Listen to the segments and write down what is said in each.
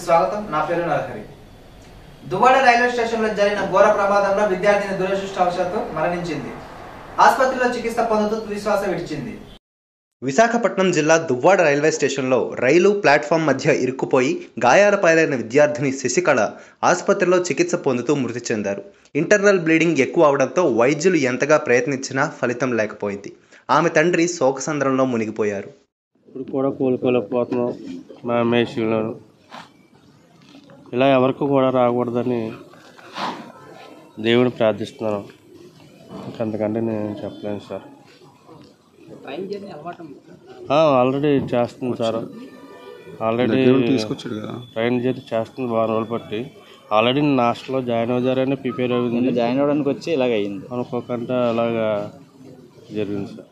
స్వాగతం. నా పేరు నరహరి. దువ్వాడ రైల్వే స్టేషన్లో జరిగిన ఘోర ప్రమాదంలో విద్యార్థిని దురదృష్టవశాత్తు మరణించింది. ఆసుపత్రిలో చికిత్స పొందుతూ తుదిశ్వాస విడిచింది. విశాఖపట్నం జిల్లా దువ్వాడ రైల్వే స్టేషన్లో రైలు ప్లాట్ఫామ్ మధ్య ఇరుక్కుపోయి గాయాల పాలైన విద్యార్థిని శశికళ ఆసుపత్రిలో చికిత్స పొందుతూ మృతి చెందారు. ఇంటర్నల్ బ్లీడింగ్ ఎక్కువ అవడంతో వైద్యులు ఎంతగా ప్రయత్నించినా ఫలితం లేకపోయింది. ఆమె తండ్రి శోకసంద్రంలో మునిగిపోయారు. ఇప్పుడు కూడా కోలుకోలేకపోతున్నాం. మా మేషంలో ఇలా ఎవరికి కూడా రాకూడదని దేవుని ప్రార్థిస్తున్నాను. అంతకంటే నేను చెప్పలేను సార్. ఆల్రెడీ చేస్తుంది సార్. ఆల్రెడీ ట్రైన్ జర్నీ చేస్తుంది వారం రోజులు బట్టి. ఆల్రెడీ నేను హాస్టల్లో జాయిన్ అవుతారని ప్రిపేర్ అయింది. జాయిన్ అవ్వడానికి వచ్చి ఇలాగ అయింది అనుకోకుండా అలాగా జరిగింది సార్.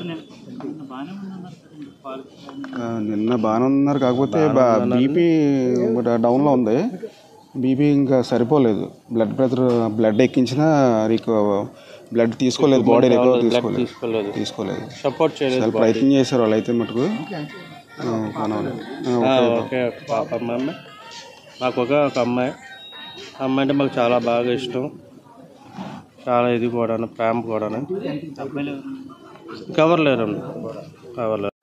నిన్న బాగానే ఉన్నారు, కాకపోతే బీపీ డౌన్లో ఉంది. బీపీ ఇంకా సరిపోలేదు. బ్లడ్ ఎక్కించినా బ్లడ్ తీసుకోలేదు, బాడీ రికవర్ తీసుకోలేదు. సపోర్ట్ చేయలేదు, ప్రయత్నం చేశారు వాళ్ళు అయితే మటుకు. ఓకే పాప అమ్మాయి, మాకు ఒక అమ్మాయి అంటే మాకు చాలా బాగా ఇష్టం. చాలా ఇది కూడా ప్రేమ కూడా. కవర్ లేరు.